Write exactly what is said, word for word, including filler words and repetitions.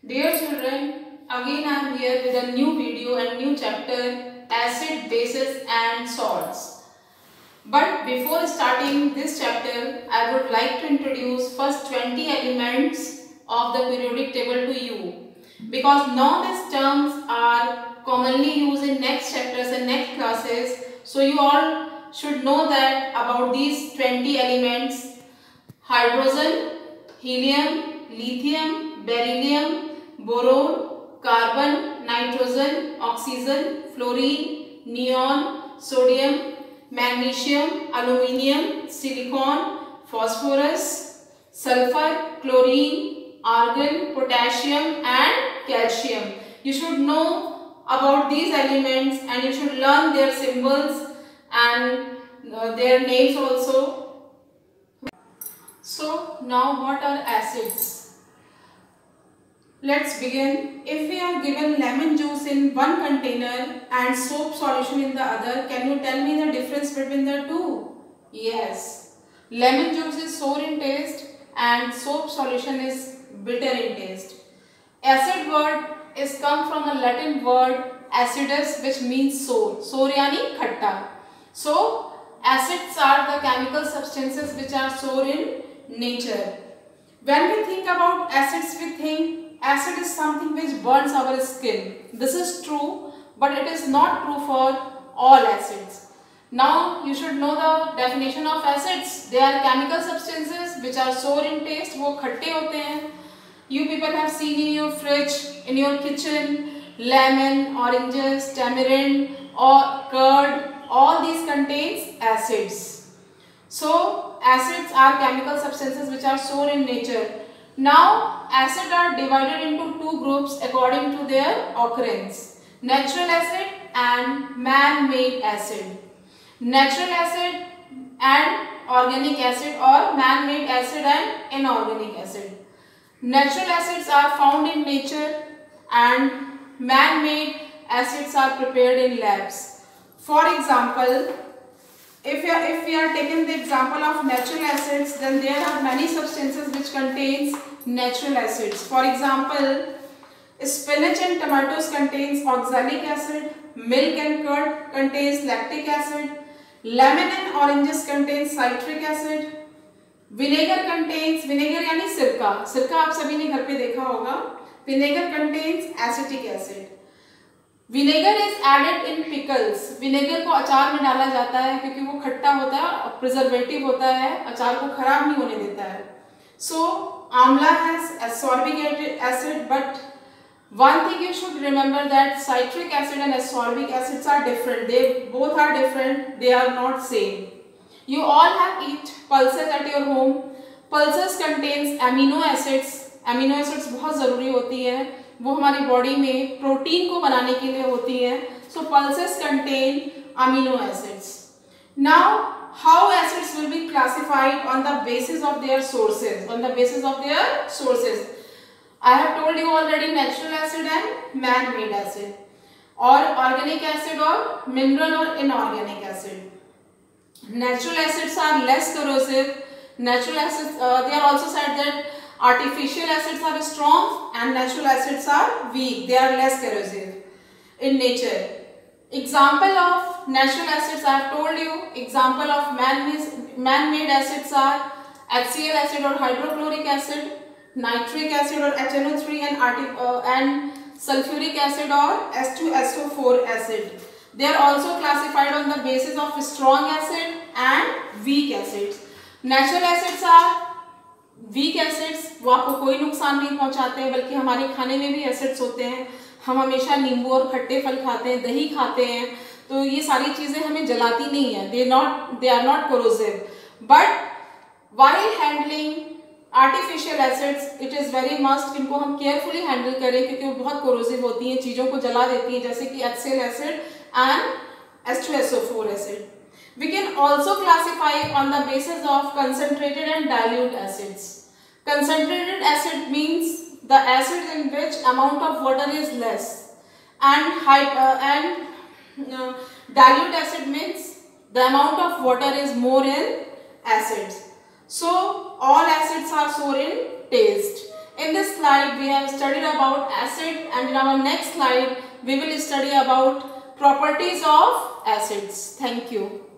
Dear children, again I am here with a new video and new chapter, acid, bases and salts. But before starting this chapter, I would like to introduce first twenty elements of the periodic table to you. Because now these terms are commonly used in next chapters and next classes. So you all should know that about these twenty elements: hydrogen, helium, lithium, beryllium, boron, carbon, nitrogen, oxygen, fluorine, neon, sodium, magnesium, aluminium, silicon, phosphorus, sulfur, chlorine, argon, potassium and calcium. You should know about these elements and you should learn their symbols and uh, their names also. So now what are acids? Let's begin. If we are given lemon juice in one container and soap solution in the other, can you tell me the difference between the two? Yes. Lemon juice is sour in taste and soap solution is bitter in taste. Acid word is come from a Latin word acidus, which means sour. Sour yani khatta. So acids are the chemical substances which are sour in nature. When we think about acids, we think acid is something which burns our skin. This is true, but it is not true for all acids. Now you should know the definition of acids. They are chemical substances which are sour in taste. वो खट्टे होते हैं. You people have seen in your fridge, in your kitchen, lemon, oranges, tamarind or curd. All these contains acids. So acids are chemical substances which are sour in nature. Now acids are divided into two groups according to their occurrence: natural acid and man-made acid. Natural acid and organic acid, or man-made acid and inorganic acid. Natural acids are found in nature and man-made acids are prepared in labs. For example, If we, are, if we are taking the example of natural acids, then there are many substances which contains natural acids. For example, spinach and tomatoes contains oxalic acid, milk and curd contains lactic acid, lemon and oranges contains citric acid, vinegar contains, vinegar यानी सिरका, सिरका आप सभी ने घर पे देखा होगा. Vinegar contains acetic acid. Vinegar is added in pickles. Vinegar को अचार में डाला जाता है क्योंकि वो खट्टा होता है, प्रिजर्वेटिव होता है, अचार को खराब नहीं होने देता है. So amla has ascorbic acid, but one thing you should remember that citric acid and ascorbic acids are different. They both are different. They are not same. You all have eat pulses at your home. Pulses contains amino acids. Amino acids बहुत जरूरी होती है, वो हमारी body में protein को बनाने के लिए होती है. So pulses contain amino acids. Now how acids will be classified on the basis of their sources. On the basis of their sources I have told you already, natural acid and man made acid, और organic acid और mineral और inorganic acid. Natural acids are less corrosive. Natural acids, uh, they are also said that artificial acids are strong and natural acids are weak. They are less corrosive in nature. Example of natural acids I have told you. Example of man-made man-made acids are HCl acid or hydrochloric acid, nitric acid or H N O three, and uh, and sulfuric acid or H two S O four acid. They are also classified on the basis of strong acid and weak acids. Natural acids are weak acids. वो आपको कोई नुकसान नहीं पहुंचाते हैं, बल्कि हमारे खाने में भी एसिड्स होते हैं. हम हमेशा नींबू और खट्टे फल खाते हैं, दही खाते हैं, तो ये सारी चीज़ें हमें जलाती नहीं है. They not they are not corrosive. But while handling artificial acids, it is very must, इनको हम केयरफुली हैंडल करें क्योंकि वो बहुत कोरोसिव होती हैं, चीज़ों को जला देती हैं, जैसे कि HCl acid and H two S O four acid. We can also classify on the basis of concentrated and dilute acids. Concentrated acid means the acid in which amount of water is less, and high, uh, and uh, dilute acid means the amount of water is more in acids. So all acids are sour in taste. In this slide we have studied about acid, and in our next slide we will study about properties of acids. Thank you.